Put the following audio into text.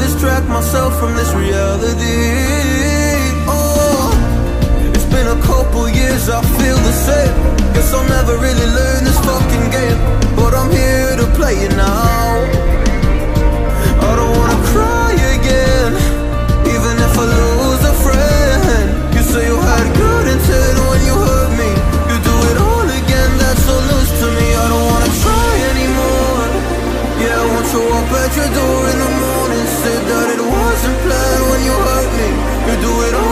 distract myself from this reality. Oh, it's been a couple years, I feel the same. Guess I'll never really learn this fucking game, but I'm here to play it now. I don't wanna cry again, even if I lose a friend. You say you had good intent when you hurt me. You do it all again, that's so loose to me. I don't wanna try anymore. Yeah, I won't show up at your door in the morning. Said that it wasn't planned when you hurt me. You do it all